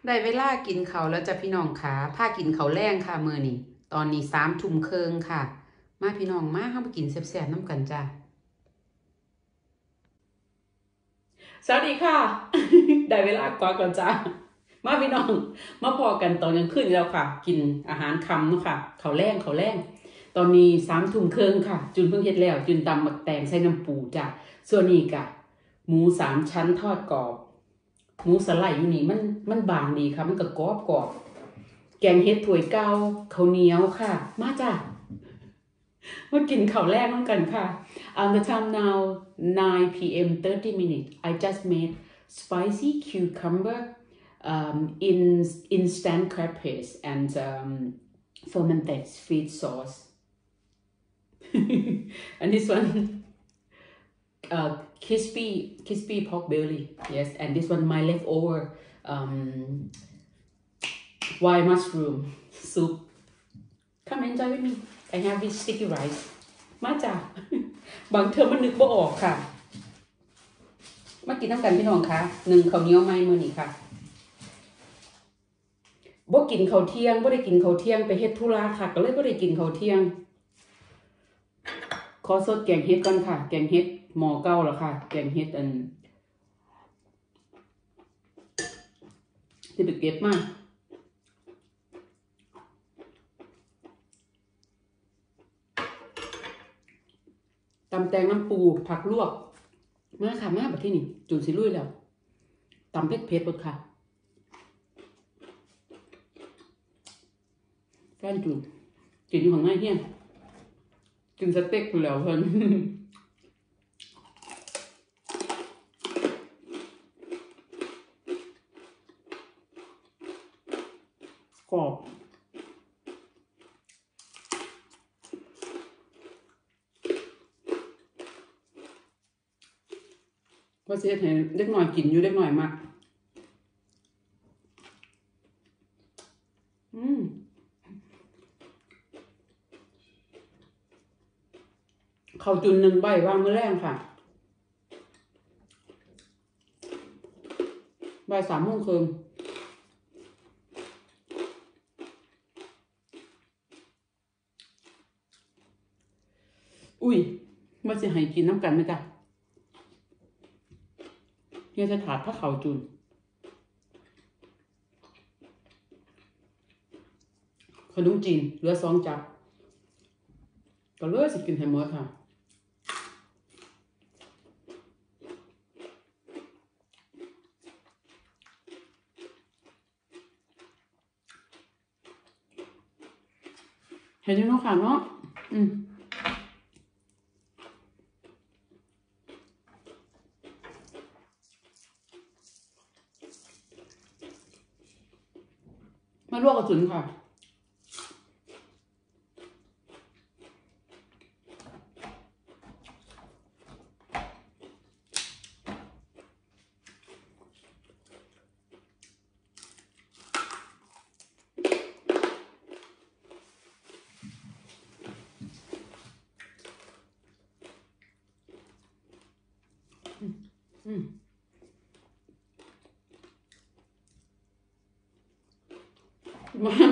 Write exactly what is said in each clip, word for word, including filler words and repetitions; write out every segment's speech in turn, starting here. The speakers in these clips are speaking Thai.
ได้เวลากินเขาแล้วจ้ะพี่น้องค่ะพากินเขาแรงค่ะมื้อนี้ตอนนี้สามทุ่มครึ่งค่ะมาพี่น้องมาเฮามากินแซ่บๆน้ำกันจ้ะสวัสดีค่ะได้เวลากอดก่อนจ้ะมาพี่น้องมาพอกันตอนกลางคืนแล้วค่ะกินอาหารค่ำเนาะค่ะเขาแรงเขาแรงตอนนี้สามทุ่มครึ่งค่ะจุนเพิ่งเฮ็ดแล้วจุนตำหมักแตงใส่น้ำปูจ้ะส่วนนี้กะหมูสามชั้นทอดกรอบหมูสไลด์อยู่นี่มันมันบางดีค่ะมันก็กรอบกรอบแกงเฮ็ดถ้วยเก่าข้าวเหนียวค่ะมาจ้ะมากินข้าวแรกน้ำกันค่ะ On the time now nine p m thirty minutes I just made spicy cucumber um, in instant crab paste and um, fermented sweet sauce and this one uh, crispy crispy pork belly yes and this one my leftover um, wild mushroom soup come enjoy with me I have this sticky rice มาจ้ะบางเทอมมันนึกบ่ออกค่ะมากินน้ำกันพี่น้องค่ะหนึ่งข้าวเหนียวไม้มื้อนี้ค่ะบ่กินข้าวเที่ยงบ่ได้กินข้าวเที่ยงไปเฮ็ดธุระค่ะก็เลยบ่ได้กินข้าวเที่ยงขอสดแกงเฮ็ดก่อนค่ะแกงเฮ็ดหม้อเก่าแล้วค่ะแกงเฮ็ดอันที่ไปเก็บมาตำแตงน้ำปูผักลวกมาค่ะมาบัดที่นี่จูนสิลุยแล้วตำเผ็ดเผ็ดบดค่ะแฟนจูนกินอยู่ข้างในเฮียนกินสเต็กอยู่แล้วเพิ่นกรอบว่าสิเฮ็ดให้เด็กน้อยกินอยู่เด็กน้อยมากอืมข้าวจุนหนึ่งใบวางมื้อแรงค่ะบ่ายสามโมงครึ่งอุ้ยว่าสิให้กินน้ำกันไหมจ๊ะเนี่ยจะถาดพระเขาจุนขนมจีนเหลือสองจับก็เลยสิกินให้หมดค่ะเห็นยังเนาะค่ะเนาะอืมมาลวกกระสุนค่ะอืมมัน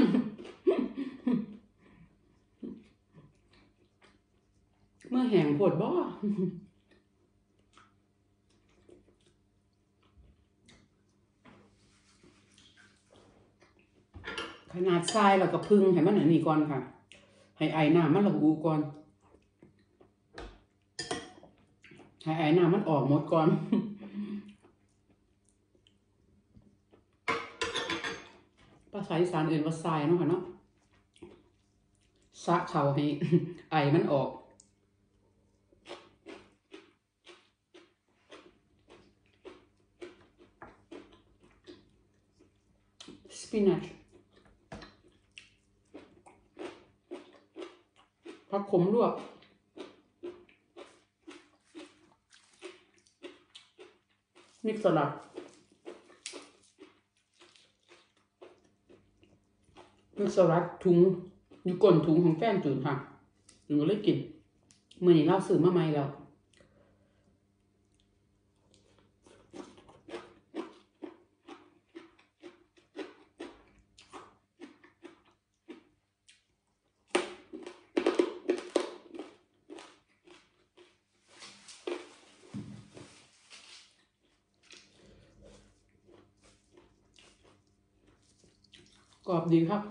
เมื่อแห้งปวดบ่ขนาดทรายเราก็พึ่งให้มันอันนี้ก่อนค่ะให้ไอน้ำมันระอุก่อนให้ไอน้ำมันออกหมดก่อนภาษาอีสานเอื่นว่าทรายเนาะค่ะเนาะสะเข่าให้ไอมันออกสปินัชผักขมลวกมิกซ์สลัดมิกซ์สลัดถุงอยู่ก้นถุงของแฟนจูนค่ะจูนก็เลยกินเมื่อนี้เราซื้อมาใหม่แล้ว มกรอบดีครับ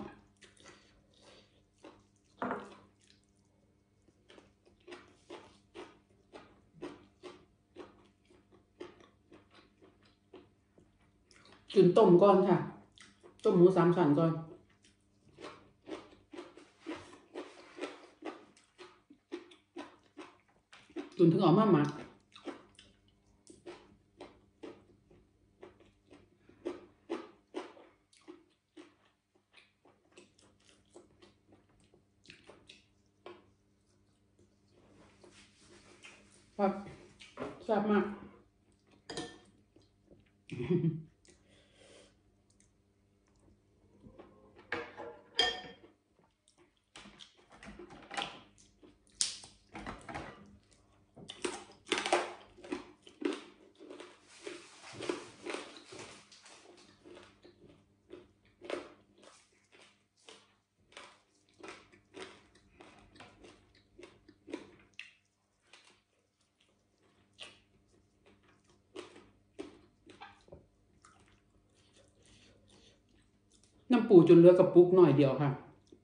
จุนต้มก่อนค่ะต้มหมูสามชั้นก่อนจุนถึงออกมาหมักครับแซ่บมากน้ำปูจนเหลือกระปุกหน่อยเดียวค่ะ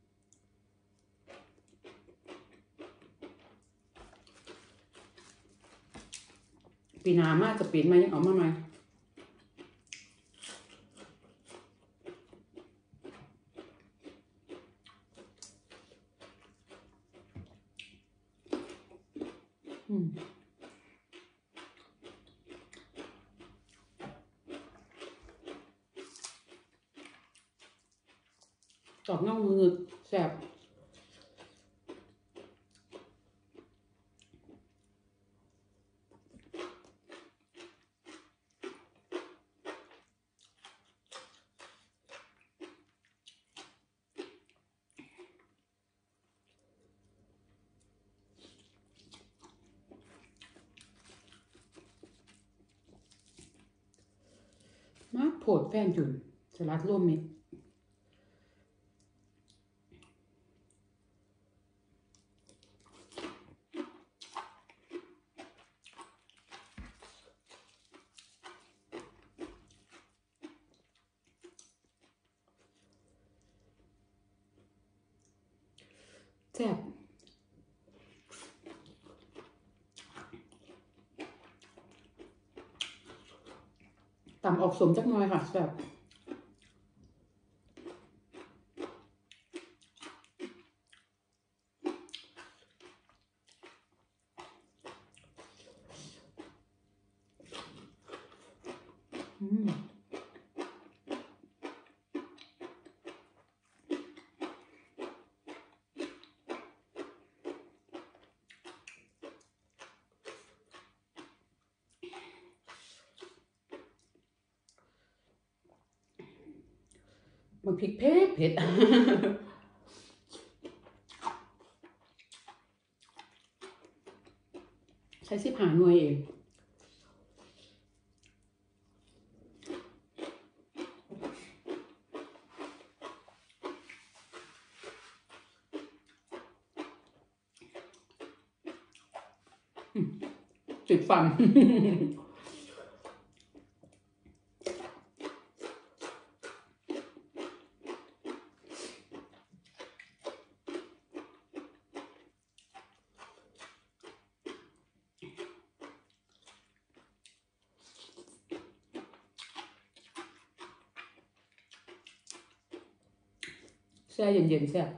ปีหน้ามาจะเป็นไหมยังเอามาไหมอืมตอบน่องมือแซ่บมากโผดแฟนจุนสลัดร่วมมิตรแซ่บต่ำออกสมจักหน่อยค่ะแซ่บอืมมันพริกเผ็ดเผ็ด ใช้สิบหาหน่วยเองจุดฟัน แช่เย็นๆแซ่บ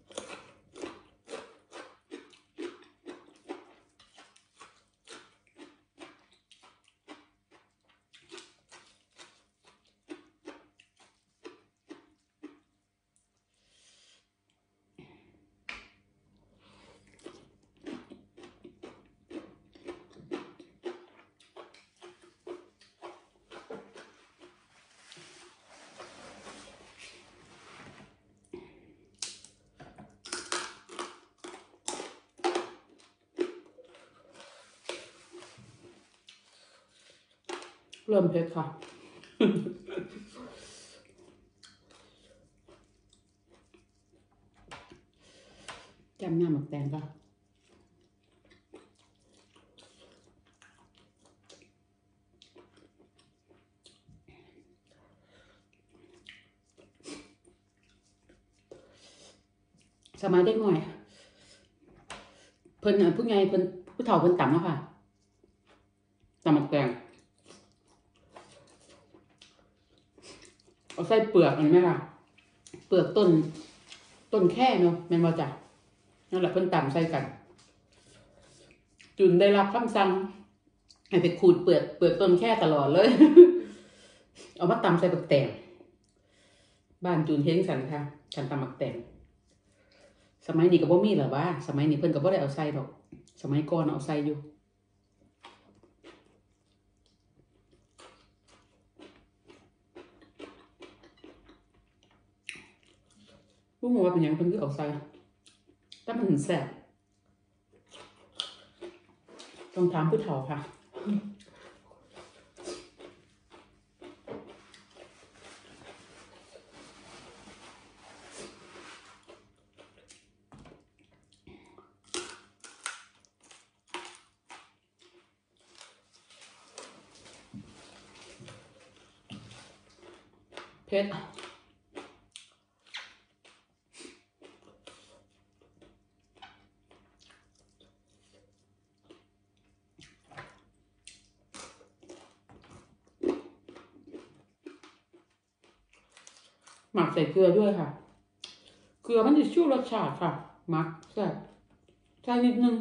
เริ่มเผ็ดค่ะ จำหน้าหมักแตงค่ะสมัยเด็กหน่อยเพิ่นผู้ใหญ่เพิ่นผู้เฒ่าเพิ่นต่ำแล้วค่ะต่ำหมกแดงเอาใส่เปลือกเห็นไหมคะเปลือกต้นต้นแค่เนาะแม่นบ่จ้ะนั่นแหละเพิ่นต่ำใส่กันจุนได้รับคำสั่งให้ไปขูดเปลือกเปลือกต้นแค่ตลอดเลย เอามาตำใส่บักแตงบ้านจูนเฮงสันค่ะกันตำบักแตงสมัยนี้ก็บ่มีหรอว่าสมัยนี้เพิ่นก็บ่ได้เอาใส่ดอกสมัยก่อนเอาใส่อยู่รู้มั้ยว่าเป็นหยังเพิ่นคือเอาใส่แต่มันแซ่บต้องถามผู้เฒ่าค่ะเผ็ดหมักใส่เกลือด้วยค่ะเกลือมันจะชูรสชาติค่ะหมักแซ่บใส่นิดนึง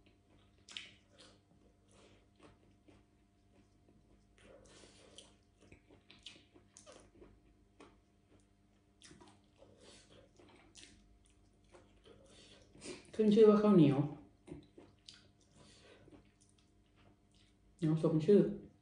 ขึ้นชื่อว่าข้าวเหนียวเหนียวสมชื่อ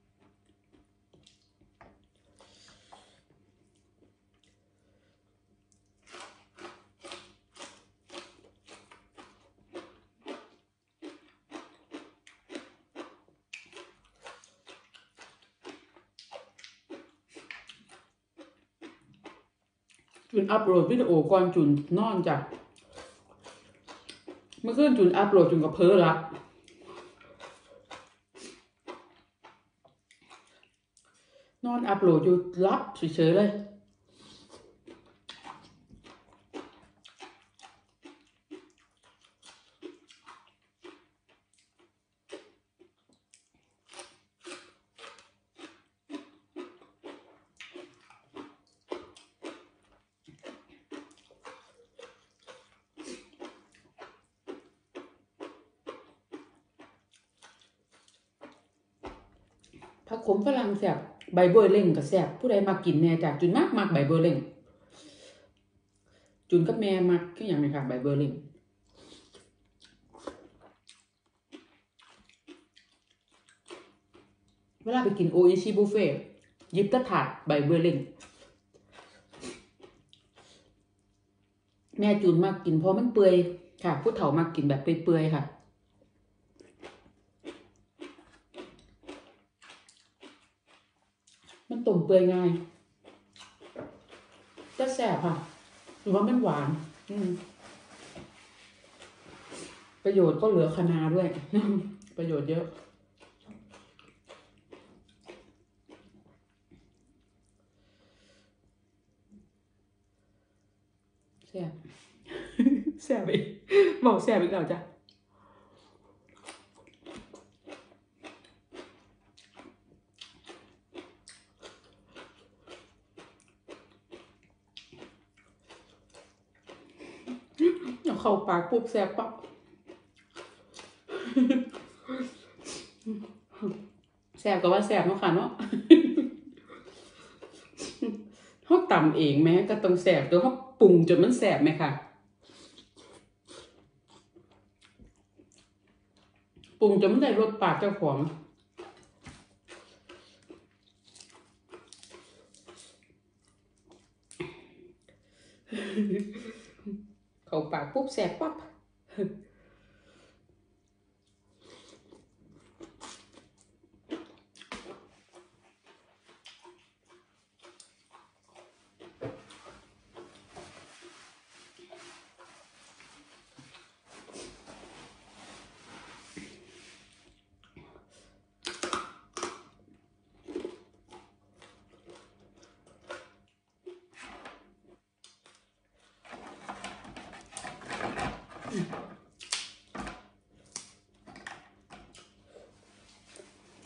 จุนอัปโหลดวิดีโอก่อนจุนนอนจ้ะเมื่อคืนจุนอัปโหลดจุนกับเพ้อละนอนอัปโหลดอยู่รับเฉยๆเลยผักขมฝรั่งแซ่บใบบัวเล่งก็แซ่บผู้ใดมากินแน่จ้ะจุนมากมากใบบัวเล่งจุนกับแม่มากคืออย่างไรค่ะใบบัวเล่งเวลาไปกินโออิชิบุฟเฟ่หยิบตะถาดใบบัวเล่งแม่จูนมากกินเพราะมันเปื่อยค่ะผู้เฒ่ามากกินแบบเปื่อยๆค่ะมันต้มเปื่อยง่ายจะแซ่บค่ะหรือว่ามันหวานประโยชน์ก็เหลือคณาด้วยประโยชน์เยอะแซ่บแซ่บอีกบอกแซ่บอีกแล้วจ้ะเอาเข้าปากปุ๊บแซ่บปั๊บแซ่บก็ว่าแซ่บเนาะค่ะเนาะเขาตำเองแม้ก็ต้องแซ่บตัวเขาปรุงจนมันแซ่บไหมค่ะปรุงจนมันได้รสปากเจ้าของเข้าปากปุ๊บแซ่บปั๊บ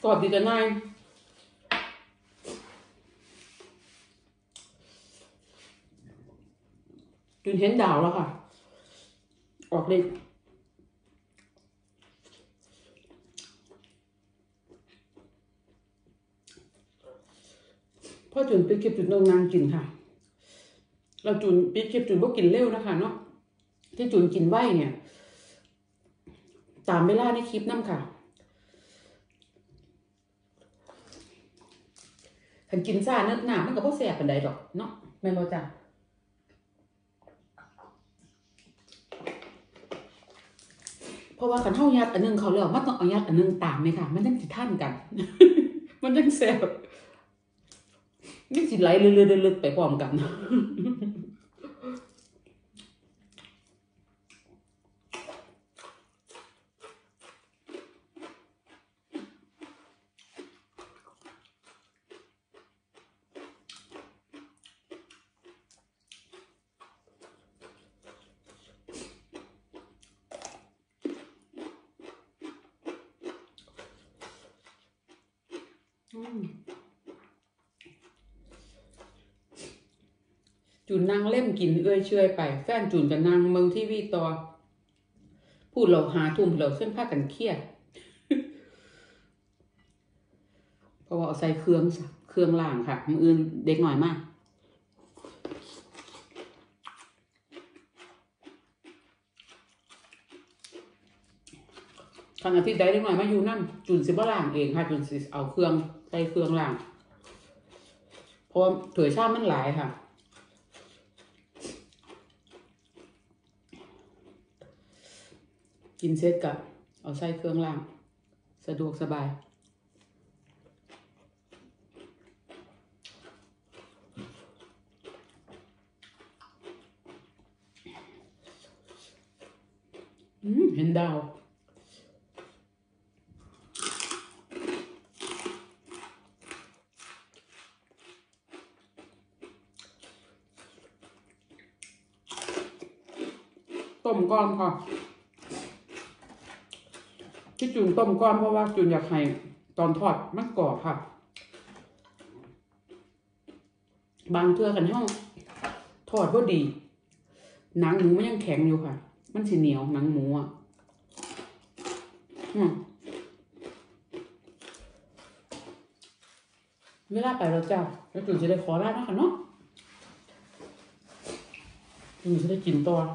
อบดีจะง่ายจุนเห็นดาวแล้วค่ะออกเลยพ่อจุนไปเก็บจุนนางกินค่ะเราจุนไปเก็บจุนพวกกินเร็วนะคะเนาะที่จุนกินไหวเนี่ยตามเวลาในคลิปน้ำค่ะขันกินซ่าเนื้อหนามันก็บ่แสบปานใดดอกเนาะแม่นบ่จ้ะเพราะว่าขันเฮายัดอันนึงเขาแล้วมันต้องเอายัดอันนึงตามไหมค่ะมันจังสิทันกัน มันจังแสบนี่สิไหลเรื่อยๆๆไปพร้อมกันจุนนั่งเล่มกินเอื้อยเชื่อยไปแฟนจุนกับนางเมืองที่วีต่อพูดเราหาทุ่มเราเส้นผ้ากันเครียดเพราะว่าเอาใส่เครื่องเครื่องล่างค่ะมืออื่นเด็กหน่อยมากทางอาทิตย์ใดเด็กหน่อยมาอยู่นั่นจุนสิบ่ล่างเองค่ะจุนสิเอาเครื่องใส่เครื่องล่างเพราะถั่วชามันหลายค่ะกินเสร็จกับเอาใส่เครื่องล่างสะดวกสบายอืมเห็นดาวต้มก้อนค่ะที่จุนต้มก้อนเพราะว่าจุนอยากให้ตอนทอดมันกรอบค่ะบางเทื่อกันห้องทอดก็ดีหนังหมูมันยังแข็งอยู่ค่ะมันสีเหนียวหนังหมูอ่ะเวลาไปเราจ้าแล้วจุนจะได้ขอลานะคะเนาะจุนจะได้กินต่อ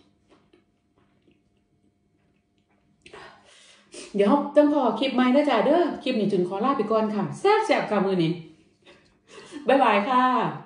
เดี๋ยวจังขอคลิปใหม่นะจ๊ะเด้อคลิปนี้จุนขอลาไปก่อนค่ะแซ่บๆค่ะมือนี้บ๊ายบายค่ะ